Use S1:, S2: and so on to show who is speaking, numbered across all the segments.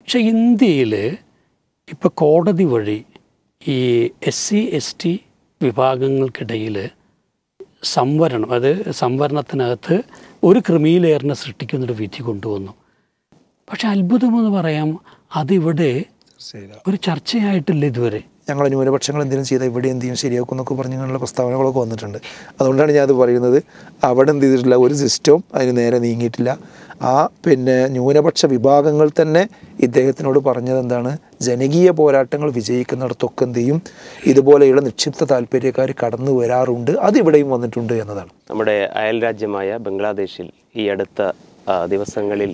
S1: പക്ഷേ ഇന്ത്യയിൽ ഇപ്പോൾ കോടതി വഴി ഈ SC/ST വിഭാഗങ്ങൾക്കിടയിൽ സംവരണം, അത് സംവരണത്തിനകത്ത് ഒരു ക്രിമിനൽ ലെയറിനെ സൃഷ്ടിക്കുന്നൊരു വിധി കൊണ്ടുവന്നു. പക്ഷെ അത്ഭുതമെന്ന് പറയാം, അതിവിടെ ഒരു ചർച്ചയായിട്ടില്ല ഇതുവരെ.
S2: ഞങ്ങൾ ന്യൂനപക്ഷങ്ങൾ എന്തെങ്കിലും ചെയ്താൽ ഇവിടെ എന്ത് ചെയ്യും ശരിയാക്കും എന്നൊക്കെ പറഞ്ഞുള്ള പ്രസ്താവനകളൊക്കെ വന്നിട്ടുണ്ട്. അതുകൊണ്ടാണ് ഞാനത് പറയുന്നത്. അവിടെ എന്ത് ചെയ്തിട്ടില്ല, ഒരു സിസ്റ്റവും അതിന് നേരെ നീങ്ങിയിട്ടില്ല. ന്യൂനപക്ഷ വിഭാഗങ്ങൾ തന്നെ ഇദ്ദേഹത്തിനോട് പറഞ്ഞത് എന്താണ്, ജനകീയ പോരാട്ടങ്ങൾ വിജയിക്കുന്നിടത്തൊക്കെ എന്ത് ചെയ്യും, ഇതുപോലെയുള്ള നിക്ഷിപ്ത താല്പര്യക്കാർ കടന്നു വരാറുണ്ട്, അതിവിടെയും വന്നിട്ടുണ്ട് എന്നതാണ്.
S3: നമ്മുടെ അയൽ രാജ്യമായ ബംഗ്ലാദേശിൽ ഈ അടുത്ത ദിവസങ്ങളിൽ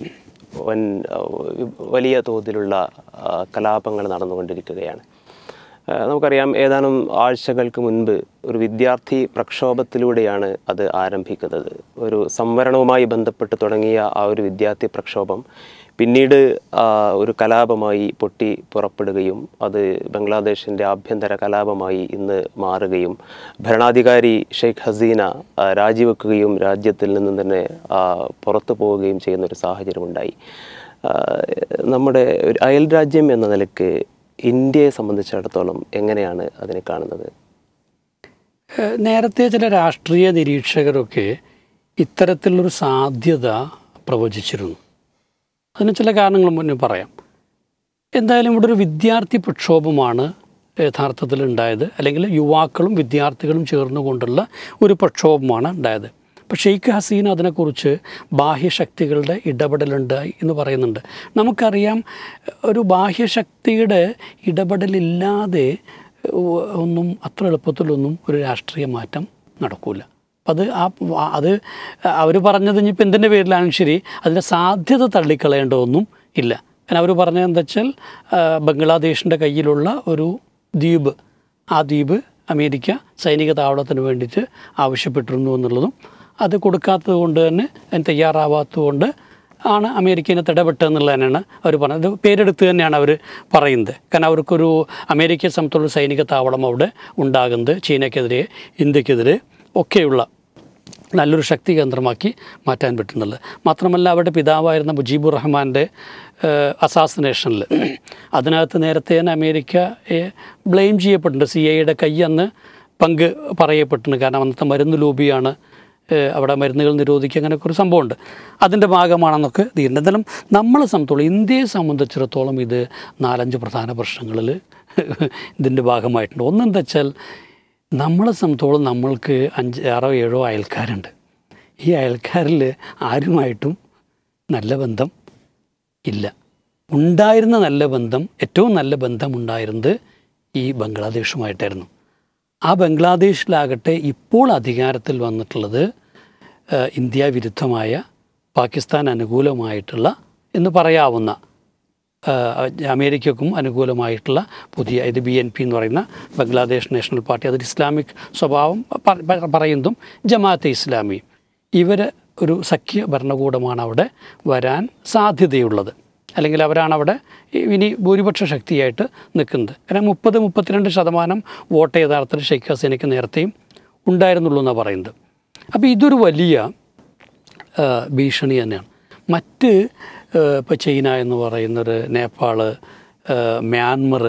S3: വലിയ തോതിലുള്ള കലാപങ്ങൾ നടന്നുകൊണ്ടിരിക്കുകയാണ്. നമുക്കറിയാം, ഏതാനും ആഴ്ചകൾക്ക് മുൻപ് ഒരു വിദ്യാർത്ഥി പ്രക്ഷോഭത്തിലൂടെയാണ് അത് ആരംഭിക്കുന്നത്. ഒരു സംവരണവുമായി ബന്ധപ്പെട്ട് തുടങ്ങിയ ആ ഒരു വിദ്യാർത്ഥി പ്രക്ഷോഭം പിന്നീട് ഒരു കലാപമായി പൊട്ടി പുറപ്പെടുകയും അത് ബംഗ്ലാദേശിൻ്റെ ആഭ്യന്തര കലാപമായി ഇന്ന് മാറുകയും ഭരണാധികാരി ഷെയ്ഖ് ഹസീന രാജിവെക്കുകയും രാജ്യത്തിൽ നിന്ന് തന്നെ പുറത്തു പോവുകയും ചെയ്യുന്നൊരു സാഹചര്യമുണ്ടായി. നമ്മുടെ ഒരു അയൽ രാജ്യം എന്ന നിലയ്ക്ക് ഇന്ത്യയെ സംബന്ധിച്ചിടത്തോളം എങ്ങനെയാണ് അതിനെ കാണുന്നത്?
S1: നേരത്തെ ചില രാഷ്ട്രീയ നിരീക്ഷകരൊക്കെ ഇത്തരത്തിലുള്ളൊരു സാധ്യത പ്രവചിച്ചിരുന്നു. അതിന് ചില കാരണങ്ങൾ മുന്നേ പറയാം. എന്തായാലും ഇവിടെ ഒരു വിദ്യാർത്ഥി പ്രക്ഷോഭമാണ് യഥാർത്ഥത്തിൽ ഉണ്ടായത്, അല്ലെങ്കിൽ യുവാക്കളും വിദ്യാർത്ഥികളും ചേർന്നുകൊണ്ടുള്ള ഒരു പ്രക്ഷോഭമാണ് ഉണ്ടായത്. അപ്പോൾ ഷെയ്ഖ് ഹസീന അതിനെക്കുറിച്ച് ബാഹ്യശക്തികളുടെ ഇടപെടലുണ്ടായി എന്ന് പറയുന്നുണ്ട്. നമുക്കറിയാം, ഒരു ബാഹ്യശക്തിയുടെ ഇടപെടലില്ലാതെ ഒന്നും അത്ര എളുപ്പത്തിലൊന്നും ഒരു രാഷ്ട്രീയ മാറ്റം നടക്കില്ല. അത് അവർ പറഞ്ഞത് ഇനിയിപ്പോൾ എന്തിൻ്റെ പേരിലാണെങ്കിലും ശരി, അതിൻ്റെ സാധ്യത തള്ളിക്കളയേണ്ടതൊന്നും ഇല്ല. കാരണം അവർ പറഞ്ഞത് എന്താ വെച്ചാൽ, ബംഗ്ലാദേശിൻ്റെ കയ്യിലുള്ള ഒരു ദ്വീപ്, ആ ദ്വീപ് അമേരിക്ക സൈനിക താവളത്തിന് വേണ്ടിയിട്ട് ആവശ്യപ്പെട്ടിരുന്നു എന്നുള്ളതും അത് കൊടുക്കാത്തത് കൊണ്ട് തന്നെ, അതിന് തയ്യാറാവാത്തത് കൊണ്ട് ആണ് അമേരിക്കനെ തടപെട്ടതെന്നുള്ളതിനാണ് അവർ പറഞ്ഞത്. പേരെടുത്ത് തന്നെയാണ് അവർ പറയുന്നത്. കാരണം അവർക്കൊരു അമേരിക്കയെ സംബന്ധിച്ചുള്ള സൈനിക താവളം അവിടെ ഉണ്ടാകുന്നത് ചീനയ്ക്കെതിരെ, ഇന്ത്യക്കെതിരെ ഒക്കെയുള്ള നല്ലൊരു ശക്തി കേന്ദ്രമാക്കി മാറ്റാൻ പറ്റുന്നുള്ളത്. മാത്രമല്ല, അവരുടെ പിതാവായിരുന്ന മുജീബുർ റഹ്മാൻ്റെ അസാസിനേഷനിൽ അതിനകത്ത് നേരത്തെ തന്നെ അമേരിക്കയെ ബ്ലെയിം ചെയ്യപ്പെട്ടിട്ടുണ്ട്. CIA കൈ അന്ന് പങ്ക് പറയപ്പെട്ടിട്ടുണ്ട്. കാരണം അന്നത്തെ മരുന്ന് ലോബിയാണ് അവിടെ മരുന്നുകൾ നിരോധിക്കുക, അങ്ങനെയൊക്കെ ഒരു സംഭവമുണ്ട്. അതിൻ്റെ ഭാഗമാണെന്നൊക്കെ തീരുന്നത്. എന്തായാലും നമ്മളെ സംബന്ധിച്ചോളം, ഇന്ത്യയെ സംബന്ധിച്ചിടത്തോളം ഇത് 4-5 പ്രധാന പ്രശ്നങ്ങളിൽ ഇതിൻ്റെ ഭാഗമായിട്ടുണ്ട്. ഒന്നെന്താ വെച്ചാൽ, നമ്മളെ സംബന്ധിച്ചോളം നമ്മൾക്ക് 5-6-7 അയൽക്കാരുണ്ട്. ഈ അയൽക്കാരിൽ ആരുമായിട്ടും നല്ല ബന്ധം ഇല്ല. ഉണ്ടായിരുന്ന നല്ല ബന്ധം, ഏറ്റവും നല്ല ബന്ധമുണ്ടായിരുന്നത് ഈ ബംഗ്ലാദേശുമായിട്ടായിരുന്നു. ആ ബംഗ്ലാദേശിലാകട്ടെ ഇപ്പോൾ അധികാരത്തിൽ വന്നിട്ടുള്ളത് ഇന്ത്യ വിരുദ്ധമായ, പാകിസ്ഥാൻ അനുകൂലമായിട്ടുള്ള എന്ന് പറയാവുന്ന, അമേരിക്കക്കും അനുകൂലമായിട്ടുള്ള പുതിയ, ഇത് BNP എന്ന് പറയുന്ന ബംഗ്ലാദേശ് നാഷണൽ പാർട്ടി, അതൊരു ഇസ്ലാമിക് സ്വഭാവം പറയുന്നതും ജമാഅത്തെ ഇസ്ലാമി, ഇവർ ഒരു സഖ്യ ഭരണകൂടമാണ് അവിടെ വരാൻ സാധ്യതയുള്ളത്. അല്ലെങ്കിൽ അവരാണ് അവിടെ ഇനി ഭൂരിപക്ഷ ശക്തിയായിട്ട് നിൽക്കുന്നത്. കാരണം 30-32% വോട്ട് യഥാർത്ഥത്തിൽ ഷെയ്ഖ് ഹസീനയ്ക്ക് നേരത്തെയും ഉണ്ടായിരുന്നുള്ളൂ എന്നാണ് പറയുന്നത്. അപ്പോൾ ഇതൊരു വലിയ ഭീഷണി തന്നെയാണ്. മറ്റ് ഇപ്പോൾ ചൈന എന്ന് പറയുന്നൊരു, നേപ്പാൾ, മ്യാൻമർ,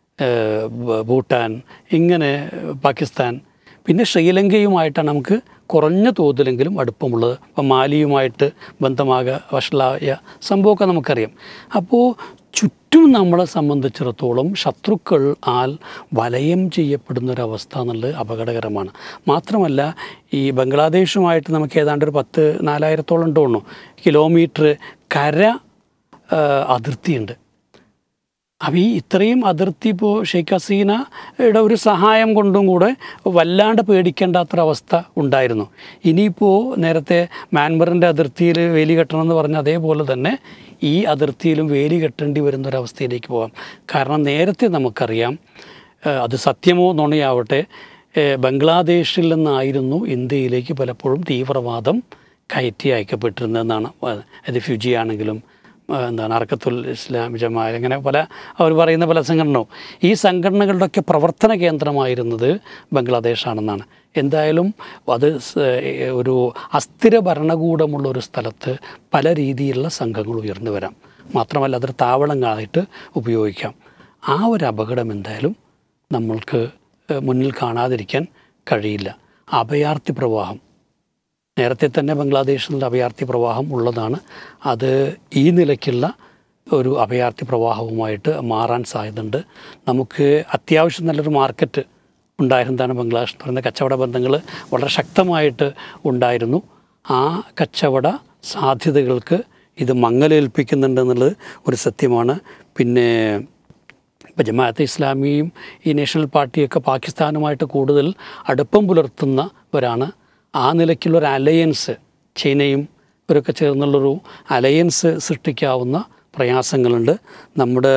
S1: ഭൂട്ടാൻ, ഇങ്ങനെ പാകിസ്ഥാൻ, പിന്നെ ശ്രീലങ്കയുമായിട്ടാണ് നമുക്ക് കുറഞ്ഞ തോതിലെങ്കിലും അടുപ്പമുള്ളത്. അപ്പോൾ മാലിയുമായിട്ട് വഷളായ സംഭവമൊക്കെ നമുക്കറിയാം. അപ്പോൾ ചുറ്റും നമ്മളെ സംബന്ധിച്ചിടത്തോളം ശത്രുക്കൾ വലയം ചെയ്യപ്പെടുന്നൊരവസ്ഥ എന്നുള്ളത് അപകടകരമാണ്. മാത്രമല്ല, ഈ ബംഗ്ലാദേശുമായിട്ട് നമുക്ക് ഏതാണ്ട് ഒരു 4,000-ഓളം തോന്നുന്നു കിലോമീറ്റർ കര അതിർത്തിയുണ്ട്. അപ്പോൾ ഈ ഇത്രയും അതിർത്തി ഇപ്പോൾ ഷെയ്ഖ് ഹസീനയുടെ ഒരു സഹായം കൊണ്ടും കൂടെ വല്ലാണ്ട് പേടിക്കേണ്ടാത്തൊരവസ്ഥ ഉണ്ടായിരുന്നു. ഇനിയിപ്പോൾ നേരത്തെ മ്യാൻമറിൻ്റെ അതിർത്തിയിൽ വേലി കെട്ടണമെന്ന് പറഞ്ഞ അതേപോലെ തന്നെ ഈ അതിർത്തിയിലും വേലി കെട്ടേണ്ടി വരുന്നൊരവസ്ഥയിലേക്ക് പോകാം. കാരണം നേരത്തെ നമുക്കറിയാം, അത് സത്യമോ നുണയാവട്ടെ, ബംഗ്ലാദേശിൽ നിന്നായിരുന്നു ഇന്ത്യയിലേക്ക് പലപ്പോഴും തീവ്രവാദം കയറ്റി അയക്കപ്പെട്ടിരുന്നതെന്നാണ്. അത് ഫ്യൂജി ആണെങ്കിലും ഹർക്കത്തുൽ ഇസ്ലാം ജമാഅത്ത്, അങ്ങനെ അവർ പറയുന്ന പല സംഘടനകളും, ഈ സംഘടനകളുടെയൊക്കെ പ്രവർത്തന കേന്ദ്രമായിരുന്നത് ബംഗ്ലാദേശാണെന്നാണ്. എന്തായാലും അത് ഒരു അസ്ഥിര ഭരണകൂടമുള്ള ഒരു സ്ഥലത്ത് പല രീതിയിലുള്ള സംഘങ്ങൾ ഉയർന്നു വരാം. മാത്രമല്ല അതൊരു താവളങ്ങളായിട്ട് ഉപയോഗിക്കാം. ആ ഒരു അപകടം എന്തായാലും നമ്മൾക്ക് മുന്നിൽ കാണാതിരിക്കാൻ കഴിയില്ല. അഭയാർത്ഥി പ്രവാഹം നേരത്തെ തന്നെ ബംഗ്ലാദേശിൽ അഭയാർത്ഥി പ്രവാഹം ഉള്ളതാണ്. അത് ഈ നിലയ്ക്കുള്ള ഒരു അഭയാർത്ഥി പ്രവാഹവുമായിട്ട് മാറാൻ സാധ്യതയുണ്ട്. നമുക്ക് അത്യാവശ്യം നല്ലൊരു മാർക്കറ്റ് ഉണ്ടായിരുന്നതാണ് ബംഗ്ലാദേശ് എന്ന് പറയുന്ന കച്ചവട ബന്ധങ്ങൾ വളരെ ശക്തമായിട്ട് ഉണ്ടായിരുന്നു. ആ കച്ചവട സാധ്യതകൾക്ക് ഇത് മങ്ങലേൽപ്പിക്കുന്നുണ്ടെന്നുള്ളത് ഒരു സത്യമാണ്. പിന്നെ ഇപ്പോൾ ജമാഅത്തെ ഇസ്ലാമിയും ഈ നാഷണൽ പാർട്ടിയൊക്കെ പാകിസ്ഥാനുമായിട്ട് കൂടുതൽ അടുപ്പം പുലർത്തുന്നവരാണ്. ആ നിലയ്ക്കുള്ളൊരു അലയൻസ് ചൈനയും ഇവരൊക്കെ ചേർന്നുള്ളൊരു അലയൻസ് സൃഷ്ടിക്കാവുന്ന പ്രയാസങ്ങളുണ്ട്. നമ്മുടെ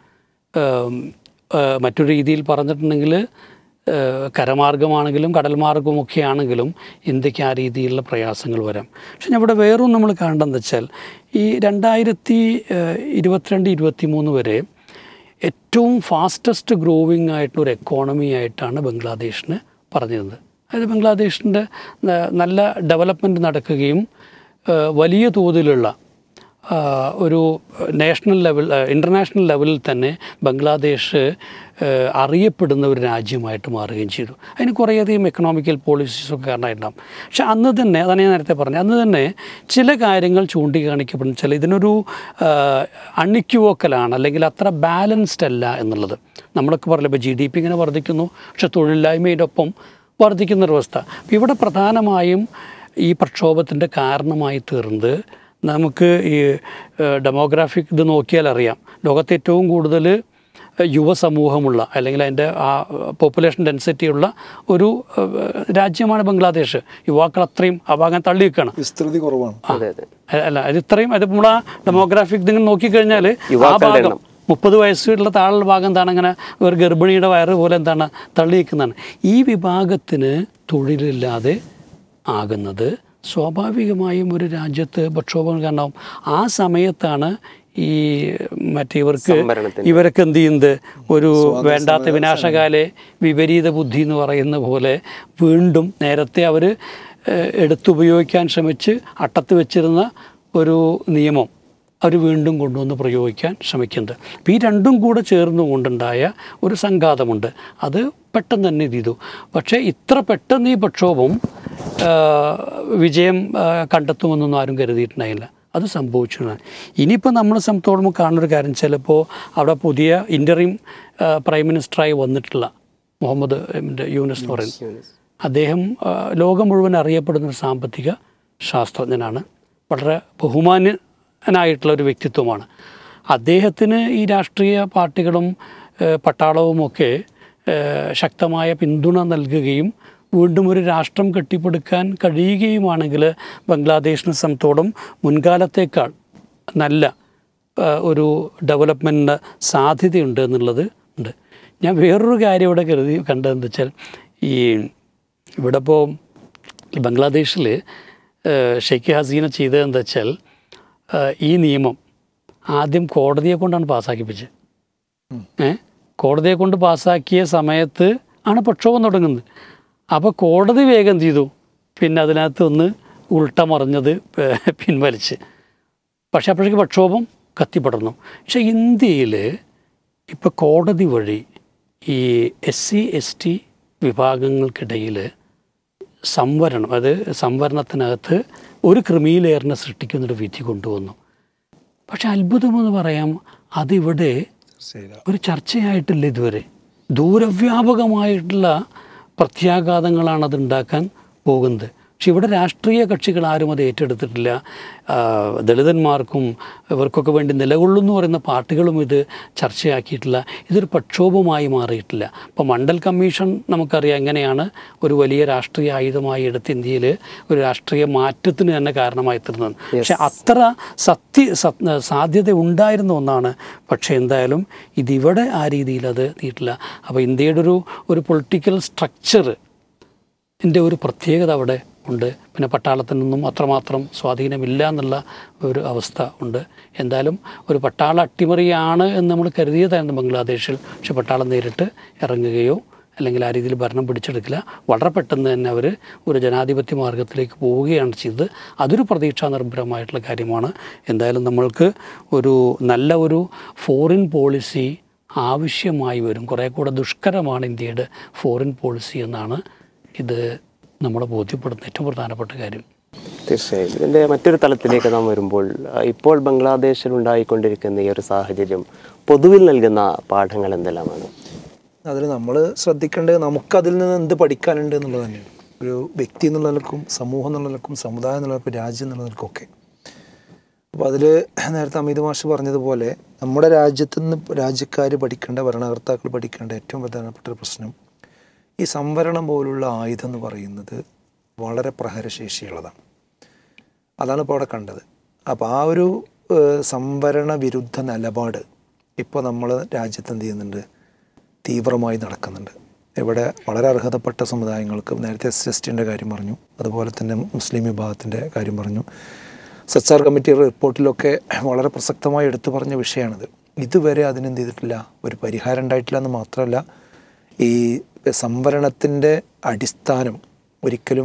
S1: മറ്റൊരു രീതിയിൽ പറഞ്ഞിട്ടുണ്ടെങ്കിൽ കരമാർഗമാണെങ്കിലും കടൽ മാർഗമൊക്കെ ആണെങ്കിലും ഇന്ത്യക്ക് ആ രീതിയിലുള്ള പ്രയാസങ്ങൾ വരാം. പക്ഷെ ഇവിടെ വേറൊന്നും നമ്മൾ കാണേണ്ടതെന്ന് വെച്ചാൽ ഈ 2022-23 വരെ ഏറ്റവും ഫാസ്റ്റസ്റ്റ് ഗ്രോവിങ് ആയിട്ടൊരു എക്കോണമി ആയിട്ടാണ് ബംഗ്ലാദേശിന് പറഞ്ഞിരുന്നത്. അതായത് ബംഗ്ലാദേശിൻ്റെ നല്ല ഡെവലപ്മെൻറ്റ് നടക്കുകയും വലിയ തോതിലുള്ള ഒരു നാഷണൽ ലെവൽ ഇൻ്റർനാഷണൽ ലെവലിൽ തന്നെ ബംഗ്ലാദേശ് അറിയപ്പെടുന്ന ഒരു രാജ്യമായിട്ട് മാറുകയും ചെയ്തു. അതിന് കുറേയധികം എക്കണോമിക്കൽ പോളിസീസൊക്കെ കാരണമായിട്ടുണ്ടാകും. പക്ഷെ അന്ന് തന്നെ, അതാണ് ഞാൻ നേരത്തെ പറഞ്ഞത്, അന്ന് തന്നെ ചില കാര്യങ്ങൾ ചൂണ്ടിക്കാണിക്കപ്പെടുന്ന ചില ഇതിനൊരു അൺഇക്യുവോക്കലാണ്, അല്ലെങ്കിൽ അത്ര ബാലൻസ്ഡ് അല്ല എന്നുള്ളത്. നമ്മളൊക്കെ പറയില്ല, ഇപ്പോൾ GDP ഇങ്ങനെ വർദ്ധിക്കുന്നു, പക്ഷെ തൊഴിലില്ലായ്മയുടെ ഒപ്പം വർദ്ധിക്കുന്നൊരവസ്ഥ. അപ്പോൾ ഇവിടെ പ്രധാനമായും ഈ പ്രക്ഷോഭത്തിൻ്റെ കാരണമായി തീർന്നത് നമുക്ക് ഈ ഡെമോഗ്രാഫിക് ഇത് നോക്കിയാൽ അറിയാം. ലോകത്തെ ഏറ്റവും കൂടുതൽ യുവസമൂഹമുള്ള അല്ലെങ്കിൽ അതിൻ്റെ ആ പോപ്പുലേഷൻ ഡെൻസിറ്റിയുള്ള ഒരു രാജ്യമാണ് ബംഗ്ലാദേശ്. യുവാക്കൾ അത്രയും ആ ഭാഗം തള്ളി വെക്കുകയാണ്,
S2: വിസ്തൃതി കുറവാണ്.
S1: അല്ല അത് ഇത്രയും അത് നമ്മൾ ആ ഡെമോഗ്രാഫിക് ഇതിങ്ങനെ നോക്കിക്കഴിഞ്ഞാൽ ആ ഭാഗം 30 വയസ്സുള്ള താഴെയുള്ള ഭാഗം എന്താണ് ഇങ്ങനെ ഒരു ഗർഭിണിയുടെ വയറ് പോലെ എന്താണ് തള്ളി വെക്കുന്നതാണ്. ഈ വിഭാഗത്തിന് തൊഴിലില്ലാതെ ആകുന്നത് സ്വാഭാവികമായും ഒരു രാജ്യത്ത് പ്രക്ഷോഭങ്ങൾ കാരണമാവും. ആ സമയത്താണ് ഈ ഇവർക്ക് എന്ത് ചെയ്യുന്നത്, ഒരു വേണ്ടാത്ത വിനാശകാലെ വിപരീത ബുദ്ധി എന്ന് പറയുന്ന പോലെ വീണ്ടും നേരത്തെ അവർ എടുത്തുപയോഗിക്കാൻ ശ്രമിച്ച് അട്ടത്ത് വെച്ചിരുന്ന ഒരു നിയമം അവർ വീണ്ടും കൊണ്ടുവന്ന് പ്രയോഗിക്കാൻ ശ്രമിക്കുന്നത്. അപ്പോൾ ഈ രണ്ടും കൂടെ ചേർന്നുകൊണ്ടുണ്ടായ ഒരു സംഘാതമുണ്ട്. അത് പെട്ടെന്ന് തന്നെ ചെയ്തു. പക്ഷേ ഇത്ര പെട്ടെന്ന് ഈ പ്രക്ഷോഭം വിജയം കണ്ടെത്തുമെന്നൊന്നും ആരും കരുതിയിട്ടുണ്ടായില്ല. അത് സംഭവിച്ചതാണ്. ഇനിയിപ്പോൾ നമ്മളെ സംബന്ധിച്ചോളം കാണുന്നൊരു കാര്യം, ചിലപ്പോൾ അവിടെ പുതിയ ഇൻ്ററിം പ്രൈം മിനിസ്റ്ററായി വന്നിട്ടുള്ള മുഹമ്മദ് യൂനസ് എന്ന് പറയുന്നത്, അദ്ദേഹം ലോകം മുഴുവൻ അറിയപ്പെടുന്നൊരു സാമ്പത്തിക ശാസ്ത്രജ്ഞനാണ്. വളരെ ബഹുമാന്യനായിട്ടുള്ളൊരു വ്യക്തിത്വമാണ്. അദ്ദേഹത്തിന് ഈ രാഷ്ട്രീയ പാർട്ടികളും പട്ടാളവുമൊക്കെ ശക്തമായ പിന്തുണ നൽകുകയും വീണ്ടും ഒരു രാഷ്ട്രം കെട്ടിപ്പടുക്കാൻ കഴിയുകയുമാണെങ്കിൽ ബംഗ്ലാദേശിനെ സംബന്ധിച്ചോളം മുൻകാലത്തേക്കാൾ നല്ല ഒരു ഡെവലപ്മെൻറ്റിന് സാധ്യതയുണ്ട് എന്നുള്ളത് ഉണ്ട്. ഞാൻ വേറൊരു കാര്യം ഇവിടെ കണ്ടതെന്ന് വെച്ചാൽ, ഈ ഇവിടെ ഇപ്പോൾ ബംഗ്ലാദേശിൽ ഷെയ്ഖ് ഹസീന ചെയ്തതെന്ന് വെച്ചാൽ ഈ നിയമം ആദ്യം കോടതിയെ കൊണ്ടാണ് പാസ്സാക്കിപ്പിച്ചത്. കോടതിയെ കൊണ്ട് പാസ്സാക്കിയ സമയത്ത് ആണ് പ്രക്ഷോഭം തുടങ്ങുന്നത്. അപ്പോൾ കോടതി വേഗം ചെയ്തു, പിന്നെ അതിനകത്ത് ഒന്ന് ഉൾട്ടമറിഞ്ഞത് പിൻവലിച്ച്. പക്ഷേ അപ്പോഴേക്ക് പ്രക്ഷോഭം കത്തിപ്പടർന്നു. പക്ഷേ ഇന്ത്യയിൽ ഇപ്പോൾ കോടതി വഴി ഈ SC/ST വിഭാഗങ്ങൾക്കിടയിൽ സംവരണം, അത് സംവരണത്തിനകത്ത് ഒരു ക്രിമി ലെയറിനെ സൃഷ്ടിക്കുന്നൊരു വിധി കൊണ്ടുവന്നു. പക്ഷെ അത്ഭുതമെന്ന് പറയാം, അതിവിടെ ഒരു ചർച്ചയായിട്ടില്ല ഇതുവരെ. ദൂരവ്യാപകമായിട്ടുള്ള പ്രത്യാഘാതങ്ങളാണ് അത് ഉണ്ടാക്കാൻ പോകുന്നത്. പക്ഷെ ഇവിടെ രാഷ്ട്രീയ കക്ഷികൾ ആരും അത് ഏറ്റെടുത്തിട്ടില്ല. ദളിതന്മാർക്കും ഇവർക്കൊക്കെ വേണ്ടി നിലകൊള്ളുന്നു പറയുന്ന പാർട്ടികളും ഇത് ചർച്ചയാക്കിയിട്ടില്ല. ഇതൊരു പ്രക്ഷോഭമായി മാറിയിട്ടില്ല. ഇപ്പോൾ മണ്ഡൽ കമ്മീഷൻ നമുക്കറിയാം എങ്ങനെയാണ് ഒരു വലിയ രാഷ്ട്രീയ ആയുധമായി എടുത്ത് ഇന്ത്യയിൽ ഒരു രാഷ്ട്രീയ മാറ്റത്തിന് തന്നെ കാരണമായി തീർന്നത്. പക്ഷെ അത്ര സാധ്യത ഉണ്ടായിരുന്ന ഒന്നാണ്. പക്ഷേ എന്തായാലും ഇതിവിടെ ആ രീതിയിൽ അത് എത്തിയിട്ടില്ല. അപ്പോൾ ഇന്ത്യയുടെ ഒരു പൊളിറ്റിക്കൽ സ്ട്രക്ചർ ഒരു പ്രത്യേകത അവിടെ ഉണ്ട്. പിന്നെ പട്ടാളത്തിനൊന്നും അത്രമാത്രം സ്വാധീനമില്ല എന്നുള്ള ഒരു അവസ്ഥ ഉണ്ട്. എന്തായാലും ഒരു പട്ടാള അട്ടിമറിയാണ് എന്ന് നമ്മൾ കരുതിയതായിരുന്നു ബംഗ്ലാദേശിൽ. പക്ഷെ പട്ടാളം നേരിട്ട് ഇറങ്ങുകയോ അല്ലെങ്കിൽ ആ രീതിയിൽ ഭരണം പിടിച്ചെടുക്കില്ല. വളരെ പെട്ടെന്ന് തന്നെ അവർ ഒരു ജനാധിപത്യ മാർഗത്തിലേക്ക് പോവുകയാണ് ചെയ്തത്. അതൊരു പ്രതീക്ഷാ നിർഭരമായിട്ടുള്ള കാര്യമാണ്. എന്തായാലും നമ്മൾക്ക് ഒരു നല്ല ഒരു ഫോറിൻ പോളിസി ആവശ്യമായി വരും. കുറേ കൂടെ ദുഷ്കരമാണ് ഇന്ത്യയുടെ ഫോറിൻ പോളിസി എന്നാണ് ഇത് നമ്മളെ ബോധ്യപ്പെടുന്ന ഏറ്റവും പ്രധാനപ്പെട്ട കാര്യം.
S3: തീർച്ചയായും. ഇതിൻ്റെ മറ്റൊരു തലത്തിലേക്ക് നാം വരുമ്പോൾ ഇപ്പോൾ ബംഗ്ലാദേശിൽ ഉണ്ടായിക്കൊണ്ടിരിക്കുന്ന ഈ ഒരു സാഹചര്യം പൊതുവിൽ നൽകുന്ന പാഠങ്ങൾ എന്തെല്ലാമാണ്?
S2: അതിൽ നമ്മൾ ശ്രദ്ധിക്കേണ്ടത് നമുക്കതിൽ നിന്ന് എന്ത് പഠിക്കാനുണ്ട് എന്നുള്ളത് തന്നെയാണ്. ഒരു വ്യക്തി എന്നുള്ള നിലക്കും സമൂഹം എന്നുള്ള നിലക്കും സമുദായം എന്നുള്ള നിലക്കും രാജ്യം എന്നുള്ള നിലക്കൊക്കെ. അപ്പോൾ അതിൽ നേരത്തെ അമിത് മാഷ് പറഞ്ഞതുപോലെ നമ്മുടെ രാജ്യത്തു നിന്ന് രാജ്യക്കാർ പഠിക്കേണ്ട, ഭരണകർത്താക്കൾ പഠിക്കേണ്ട ഏറ്റവും പ്രധാനപ്പെട്ട ഒരു പ്രശ്നം ഈ സംവരണം പോലുള്ള ആയുധം എന്ന് പറയുന്നത് വളരെ പ്രഹരശേഷിയുള്ളതാണ്. അതാണ് ഇപ്പോൾ അവിടെ കണ്ടത്. അപ്പോൾ ആ ഒരു സംവരണ വിരുദ്ധ നിലപാട് ഇപ്പോൾ നമ്മൾ രാജ്യത്ത് എന്ത് ചെയ്യുന്നുണ്ട്, തീവ്രമായി നടക്കുന്നുണ്ട്. ഇവിടെ വളരെ അർഹതപ്പെട്ട സമുദായങ്ങൾക്ക് നേരത്തെ SC/ST കാര്യം പറഞ്ഞു, അതുപോലെ തന്നെ മുസ്ലിം വിഭാഗത്തിൻ്റെ കാര്യം പറഞ്ഞു. സച്ചാർ കമ്മിറ്റി റിപ്പോർട്ടിലൊക്കെ വളരെ പ്രസക്തമായി എടുത്തു പറഞ്ഞ വിഷയമാണിത്. ഇതുവരെ അതിനെന്ത് ചെയ്തിട്ടില്ല, ഒരു പരിഹാരം ഉണ്ടായിട്ടില്ല എന്ന് മാത്രമല്ല, ഈ സംവരണത്തിൻ്റെ അടിസ്ഥാനം ഒരിക്കലും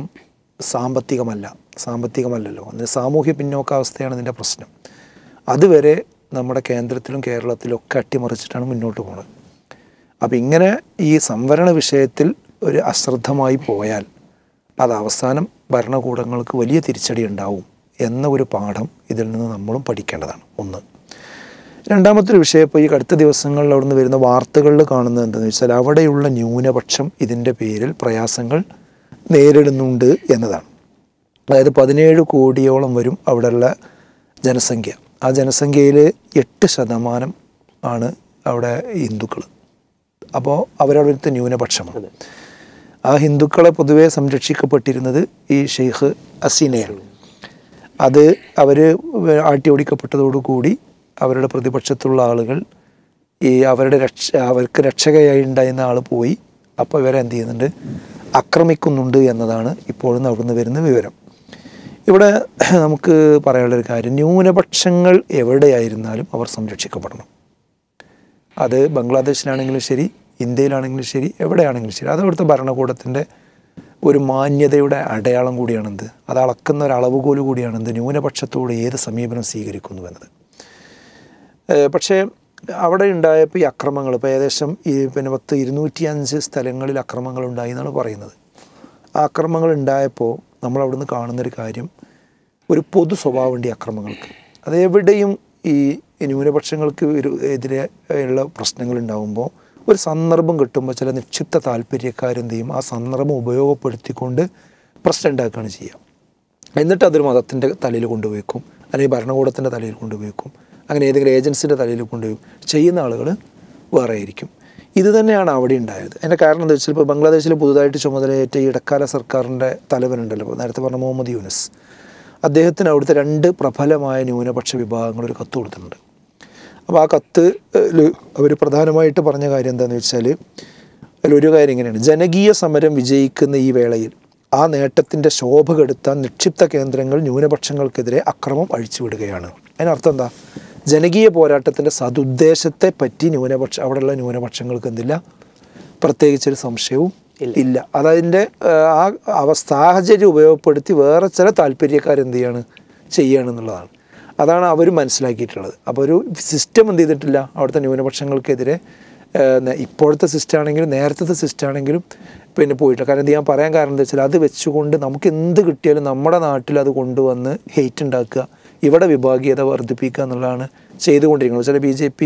S2: സാമ്പത്തികമല്ലല്ലോ, അതിന് സാമൂഹ്യ പിന്നോക്കാവസ്ഥയാണ് ഇതിൻ്റെ പ്രശ്നം. അതുവരെ നമ്മുടെ കേന്ദ്രത്തിലും കേരളത്തിലും ഒക്കെ അട്ടിമറിച്ചിട്ടാണ് മുന്നോട്ട് പോകുന്നത്. അപ്പം ഇങ്ങനെ ഈ സംവരണ വിഷയത്തിൽ ഒരു അശ്രദ്ധമായി പോയാൽ അത് അവസാനം ഭരണകൂടങ്ങൾക്ക് വലിയ തിരിച്ചടി ഉണ്ടാവും എന്ന ഒരു പാഠം ഇതിൽ നിന്ന് നമ്മളും പഠിക്കേണ്ടതാണ്. ഒന്ന്. രണ്ടാമത്തെ ഒരു വിഷയം, ഇപ്പോൾ ഈ അടുത്ത ദിവസങ്ങളിൽ അവിടെ നിന്ന് വരുന്ന വാർത്തകളിൽ കാണുന്നത് എന്താണെന്ന് വെച്ചാൽ അവിടെയുള്ള ന്യൂനപക്ഷം ഇതിൻ്റെ പേരിൽ പ്രയാസങ്ങൾ നേരിടുന്നുണ്ട് എന്നതാണ്. അതായത് 17 കോടിയോളം വരും അവിടെയുള്ള ജനസംഖ്യ. ആ ജനസംഖ്യയിൽ 8% ആണ് അവിടെ ഹിന്ദുക്കൾ. അപ്പോൾ അവരവിടുത്തെ ന്യൂനപക്ഷമാണ്. ആ ഹിന്ദുക്കളെ പൊതുവെ സംരക്ഷിക്കപ്പെട്ടിരുന്നത് ഈ ഷെയ്ഖ് ഹസീനയാണ്. അത് അവർ ആട്ടി ഓടിക്കപ്പെട്ടതോടുകൂടി അവരുടെ പ്രതിപക്ഷത്തുള്ള ആളുകൾ ഈ അവർക്ക് രക്ഷകയായി ഉണ്ടായിരുന്ന ആൾ പോയി. അപ്പോൾ ഇവരെ എന്ത് ചെയ്യുന്നുണ്ട്, ആക്രമിക്കുന്നുണ്ട് എന്നതാണ് ഇപ്പോഴും അവിടുന്ന് വരുന്ന വിവരം. ഇവിടെ നമുക്ക് പറയാനുള്ളൊരു കാര്യം, ന്യൂനപക്ഷങ്ങൾ എവിടെയായിരുന്നാലും അവർ സംരക്ഷിക്കപ്പെടണം. അത് ബംഗ്ലാദേശിലാണെങ്കിലും ശരി, ഇന്ത്യയിലാണെങ്കിലും ശരി, എവിടെയാണെങ്കിലും ശരി. അത് അവിടുത്തെ ഭരണകൂടത്തിൻ്റെ ഒരു മാന്യതയുടെ അടയാളം കൂടിയാണെന്ത്, അത് അളക്കുന്ന ഒരു അളവുകോല് കൂടിയാണെന്ത്, ന്യൂനപക്ഷത്തോട് ഏത് സമീപനം സ്വീകരിക്കുന്നു എന്നത്. പക്ഷേ അവിടെ ഉണ്ടായപ്പോൾ ഈ അക്രമങ്ങൾ ഇപ്പോൾ ഏകദേശം 205 സ്ഥലങ്ങളിൽ അക്രമങ്ങൾ ഉണ്ടായി എന്നാണ് പറയുന്നത്. ആ അക്രമങ്ങൾ ഉണ്ടായപ്പോൾ നമ്മൾ അവിടുന്ന് കാണുന്നൊരു കാര്യം, ഒരു പൊതു സ്വഭാവമുണ്ട് ഈ അക്രമങ്ങൾക്ക്. അതെവിടെയും ഈ ന്യൂനപക്ഷങ്ങൾക്ക് എതിരെ ഉള്ള പ്രശ്നങ്ങൾ ഉണ്ടാകുമ്പോൾ ഒരു സന്ദർഭം കിട്ടുമ്പോൾ ചില നിക്ഷിപ്ത താല്പര്യക്കാരെന്ത് ചെയ്യും, ആ സന്ദർഭം ഉപയോഗപ്പെടുത്തിക്കൊണ്ട് പ്രശ്നം ഉണ്ടാക്കുകയാണ് ചെയ്യുക. എന്നിട്ട് അതൊരു മതത്തിൻ്റെ തലയിൽ കൊണ്ടുപോയിക്കും, അല്ലെങ്കിൽ ഭരണകൂടത്തിൻ്റെ തലയിൽ കൊണ്ടുപോയിക്കും, അങ്ങനെ ഏതെങ്കിലും ഏജൻസിൻ്റെ തലയിൽ കൊണ്ടുപോയി ചെയ്യുന്ന ആളുകൾ വേറെ ആയിരിക്കും. ഇത് തന്നെയാണ് അവിടെ ഉണ്ടായത്. അതിൻ്റെ കാരണം എന്താ വെച്ചാൽ, ഇപ്പോൾ ബംഗ്ലാദേശിൽ പുതുതായിട്ട് ചുമതലയേറ്റ ഈ ഇടക്കാല സർക്കാരിൻ്റെ തലവനുണ്ടല്ലോ, നേരത്തെ പറഞ്ഞ മുഹമ്മദ് യൂനിസ്, അദ്ദേഹത്തിന് അവിടുത്തെ 2 പ്രബലമായ ന്യൂനപക്ഷ വിഭാഗങ്ങൾ ഒരു കത്ത് കൊടുത്തിട്ടുണ്ട്. അപ്പോൾ ആ കത്തിൽ അവർ പ്രധാനമായിട്ട് പറഞ്ഞ കാര്യം എന്താണെന്ന് വെച്ചാൽ, അതിലൊരു കാര്യം ഇങ്ങനെയാണ്: ജനകീയ സമരം വിജയിക്കുന്ന ഈ വേളയിൽ ആ നേട്ടത്തിൻ്റെ ശോഭ കെടുത്താൻ നിക്ഷിപ്ത കേന്ദ്രങ്ങൾ ന്യൂനപക്ഷങ്ങൾക്കെതിരെ അക്രമം അഴിച്ചുവിടുകയാണ്. അതിനർത്ഥം എന്താ, ജനകീയ പോരാട്ടത്തിൻ്റെ സതുദ്ദേശത്തെ പറ്റി അവിടെയുള്ള ന്യൂനപക്ഷങ്ങൾക്ക് എന്തില്ല, പ്രത്യേകിച്ചൊരു സംശയവും ഇല്ല. അതതിൻ്റെ ആ സാഹചര്യം ഉപയോഗപ്പെടുത്തി വേറെ ചില താല്പര്യക്കാരെന്ത് ചെയ്യുകയാണെന്നുള്ളതാണ്. അതാണ് അവർ മനസ്സിലാക്കിയിട്ടുള്ളത്. അപ്പോൾ ഒരു സിസ്റ്റം എന്ത് ചെയ്തിട്ടില്ല, അവിടുത്തെ ന്യൂനപക്ഷങ്ങൾക്കെതിരെ ഇപ്പോഴത്തെ സിസ്റ്റം ആണെങ്കിലും നേരത്തെ സിസ്റ്റം ആണെങ്കിലും പിന്നെ പോയിട്ടില്ല. കാരണം ഇത് ഞാൻ പറയാൻ കാരണം എന്താ വെച്ചാൽ, അത് വെച്ചുകൊണ്ട് നമുക്ക് എന്ത് കിട്ടിയാലും നമ്മുടെ നാട്ടിൽ അത് കൊണ്ടുവന്ന് ഹെയ്റ്റ് ഉണ്ടാക്കുക, ഇവിടെ വിഭാഗീയത വർദ്ധിപ്പിക്കുക എന്നുള്ളതാണ് ചെയ്തുകൊണ്ടിരിക്കുന്നത്. ചില BJP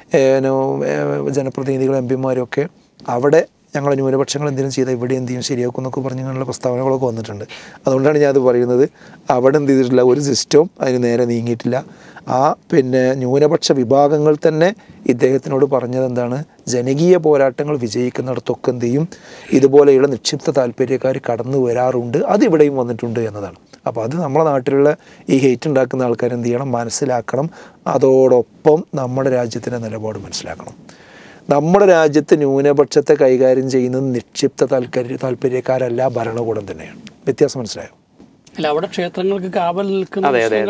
S2: ജനപ്രതിനിധികളും MP-മാരും ഒക്കെ അവിടെ ഞങ്ങളെ ന്യൂനപക്ഷങ്ങൾ എന്തെങ്കിലും ചെയ്താൽ ഇവിടെ എന്ത് ചെയ്യും ശരിയാക്കും എന്നൊക്കെ പറഞ്ഞുള്ള പ്രസ്താവനകളൊക്കെ വന്നിട്ടുണ്ട്. അതുകൊണ്ടാണ് ഞാനത് പറയുന്നത്. അവിടെ എന്ത് ചെയ്തിട്ടില്ല, ഒരു സിസ്റ്റവും അതിന് നേരെ നീങ്ങിയിട്ടില്ല. ആ ന്യൂനപക്ഷ വിഭാഗങ്ങൾ തന്നെ ഇദ്ദേഹത്തിനോട് പറഞ്ഞത് എന്താണ്, ജനകീയ പോരാട്ടങ്ങൾ വിജയിക്കുന്നിടത്തൊക്കെ എന്ത് ചെയ്യും, ഇതുപോലെയുള്ള നിക്ഷിപ്ത താല്പര്യക്കാർ കടന്നു വരാറുണ്ട്, അതിവിടെയും വന്നിട്ടുണ്ട് എന്നതാണ്. അപ്പോൾ അത് നമ്മുടെ നാട്ടിലുള്ള ഈ ഹെയ്റ്റ് ഉണ്ടാക്കുന്ന ആൾക്കാർ എന്ത് ചെയ്യണം, മനസ്സിലാക്കണം. അതോടൊപ്പം നമ്മുടെ രാജ്യത്തിൻ്റെ നിലപാട് മനസ്സിലാക്കണം. നമ്മുടെ രാജ്യത്ത് ന്യൂനപക്ഷത്തെ കൈകാര്യം ചെയ്യുന്നത് നിക്ഷിപ്ത താല്പര്യക്കാരല്ല, ഭരണകൂടം തന്നെയാണ്. വ്യത്യാസം മനസ്സിലായോ?
S1: അല്ല, അവിടെ ക്ഷേത്രങ്ങൾക്ക് കാവൽ നിൽക്കുന്ന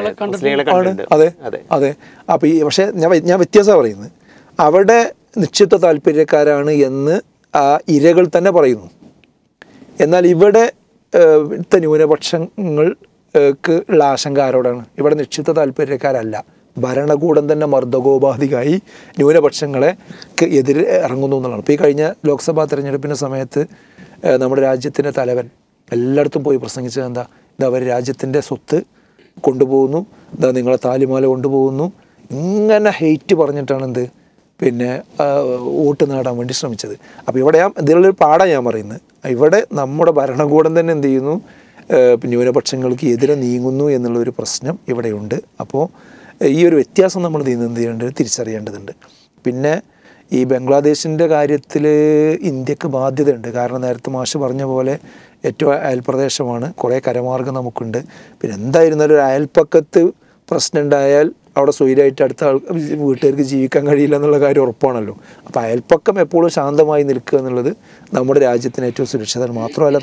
S2: അതെ. അപ്പോൾ പക്ഷേ ഞാൻ വ്യത്യാസമാണ് പറയുന്നത്. അവിടെ നിക്ഷിപ്ത താല്പര്യക്കാരാണ് എന്ന് ആ ഇരകൾ തന്നെ പറയുന്നു. എന്നാൽ ഇവിടെ ഇവിടുത്തെ ന്യൂനപക്ഷങ്ങൾക്ക് ഉള്ള ആശങ്ക ആരോടാണ്? ഇവിടെ നിക്ഷിപ്ത താല്പര്യക്കാരല്ല, ഭരണകൂടം തന്നെ മർദ്ദകോപാധികായി ന്യൂനപക്ഷങ്ങളെ എതിരെ ഇറങ്ങുന്നു എന്നുള്ളതാണ്. ഇപ്പോൾ ഈ കഴിഞ്ഞ ലോക്സഭാ തെരഞ്ഞെടുപ്പിൻ്റെ സമയത്ത് നമ്മുടെ രാജ്യത്തിൻ്റെ തലവൻ എല്ലായിടത്തും പോയി പ്രസംഗിച്ചത് എന്താ? ഇതാ അവർ രാജ്യത്തിൻ്റെ സ്വത്ത് കൊണ്ടുപോകുന്നു, ഇതാ നിങ്ങളെ താലിമാല കൊണ്ടുപോകുന്നു, ഇങ്ങനെ ഹെയ്റ്റ് പറഞ്ഞിട്ടാണ് എന്ത് പിന്നെ വോട്ട് നേടാൻ വേണ്ടി ശ്രമിച്ചത്. അപ്പോൾ ഇവിടെ ഇതിലുള്ളൊരു പാഠം ഞാൻ പറയുന്നത്, ഇവിടെ നമ്മുടെ ഭരണകൂടം തന്നെ എന്ത് ചെയ്യുന്നു, ന്യൂനപക്ഷങ്ങൾക്ക് എതിരെ നീങ്ങുന്നു എന്നുള്ളൊരു പ്രശ്നം ഇവിടെയുണ്ട്. അപ്പോൾ ഈ ഒരു വ്യത്യാസം നമ്മൾ എന്ത് ചെയ്യേണ്ടത്, തിരിച്ചറിയേണ്ടതുണ്ട്. പിന്നെ ഈ ബംഗ്ലാദേശിൻ്റെ കാര്യത്തിൽ ഇന്ത്യക്ക് ബാധ്യതയുണ്ട്. കാരണം നേരത്തെ മാഷ് പറഞ്ഞ പോലെ ഏറ്റവും അയൽപ്രദേശമാണ്, കുറേ കരമാർഗ്ഗം നമുക്കുണ്ട്. പിന്നെ എന്തായിരുന്നാലും ഒരു അയൽപ്പക്കത്ത് പ്രശ്നം ഉണ്ടായാൽ അവിടെ സ്വൈര്യമായിട്ട് അടുത്ത വീട്ടുകാർക്ക് ജീവിക്കാൻ കഴിയില്ല എന്നുള്ള കാര്യം ഉറപ്പാണല്ലോ. അപ്പോൾ അയൽപ്പക്കം എപ്പോഴും ശാന്തമായി നിൽക്കുക എന്നുള്ളത് നമ്മുടെ രാജ്യത്തിന് ഏറ്റവും സുരക്ഷിതം. മാത്രമല്ല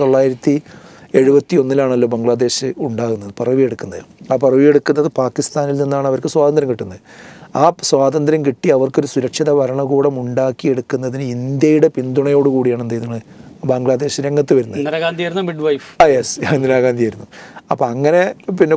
S2: 1971 ബംഗ്ലാദേശ് ഉണ്ടാകുന്നത്, പിറവിയെടുക്കുന്നത്. ആ പിറവിയെടുക്കുന്നത് പാകിസ്ഥാനിൽ നിന്നാണ് അവർക്ക് സ്വാതന്ത്ര്യം കിട്ടുന്നത്. ആ സ്വാതന്ത്ര്യം കിട്ടി അവർക്കൊരു സുരക്ഷിത ഭരണകൂടം ഉണ്ടാക്കിയെടുക്കുന്നതിന് ഇന്ത്യയുടെ പിന്തുണയോടുകൂടിയാണ് എന്ത് ചെയ്യുന്നത്, ബംഗ്ലാദേശ് രംഗത്ത് വരുന്നത്.
S1: ഇന്ദിരാഗാന്ധിയായിരുന്നു മിഡ് വൈഫ്.
S2: യെസ്, ഇന്ദിരാഗാന്ധിയായിരുന്നു. അപ്പോൾ അങ്ങനെ പിന്നെ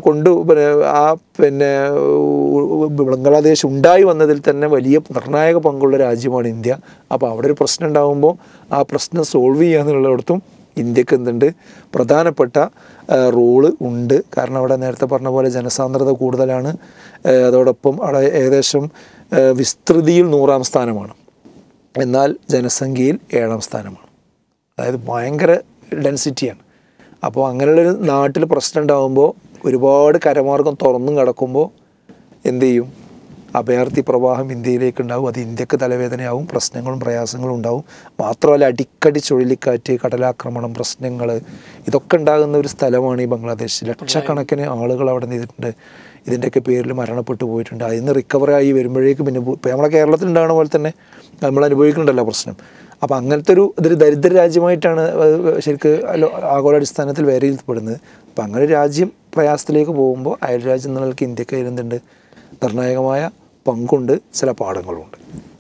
S2: ബംഗ്ലാദേശ് ഉണ്ടായി വന്നതിൽ തന്നെ വലിയ നിർണായക പങ്കുള്ള രാജ്യമാണ് ഇന്ത്യ. അപ്പോൾ അവിടെ ഒരു പ്രശ്നം ഉണ്ടാകുമ്പോൾ ആ പ്രശ്നം സോൾവ് ചെയ്യുക എന്നുള്ളിടത്തും ഇന്ത്യക്ക് എന്തുണ്ട്, പ്രധാനപ്പെട്ട റോള് ഉണ്ട്. കാരണം അവിടെ നേരത്തെ പറഞ്ഞ പോലെ ജനസാന്ദ്രത കൂടുതലാണ്, അതോടൊപ്പം അവിടെ ഏകദേശം വിസ്തൃതിയിൽ 100-ാം സ്ഥാനമാണ്, എന്നാൽ ജനസംഖ്യയിൽ 7-ാം സ്ഥാനമാണ്. അതായത് ഭയങ്കര ഡെൻസിറ്റിയാണ്. അപ്പോൾ അങ്ങനെയുള്ളൊരു നാട്ടിൽ പ്രശ്നം ഉണ്ടാകുമ്പോൾ ഒരുപാട് കരമാർഗം തുറന്നും കിടക്കുമ്പോൾ എന്തു ചെയ്യും, അഭയാർത്ഥി പ്രവാഹം ഇന്ത്യയിലേക്ക് ഉണ്ടാവും. അത് ഇന്ത്യക്ക് തലവേദനയാവും, പ്രശ്നങ്ങളും പ്രയാസങ്ങളും ഉണ്ടാവും. മാത്രമല്ല അടിക്കടി ചുഴലിക്കാറ്റ്, കടലാക്രമണം, പ്രശ്നങ്ങൾ ഇതൊക്കെ ഉണ്ടാകുന്ന ഒരു സ്ഥലമാണ് ഈ ബംഗ്ലാദേശ്. ലക്ഷക്കണക്കിന് ആളുകൾ അവിടെ ചെയ്തിട്ടുണ്ട്, ഇതിൻ്റെയൊക്കെ പേരിൽ മരണപ്പെട്ടു പോയിട്ടുണ്ട്. അതിൽ നിന്ന് റിക്കവറായി വരുമ്പോഴേക്കും പിന്നെ ഇപ്പോൾ നമ്മളെ കേരളത്തിൽ ഉണ്ടാകുന്ന പോലെ തന്നെ നമ്മൾ അനുഭവിക്കുന്നുണ്ടല്ലോ പ്രശ്നം. അപ്പോൾ അങ്ങനത്തെ ഇതൊരു ദരിദ്ര രാജ്യമായിട്ടാണ് ശരിക്ക് ആഗോളാടിസ്ഥാനത്തിൽ വിലയിരുത്തപ്പെടുന്നത്. അപ്പോൾ അങ്ങനെ ഒരു രാജ്യം പ്രയാസത്തിലേക്ക് പോകുമ്പോൾ അയൽ രാജ്യം എന്ന നിലയ്ക്ക് ഇന്ത്യക്ക് എന്തുണ്ട്, നിർണായകമായ പങ്കുണ്ട്, ചില പാഠങ്ങളുണ്ട്.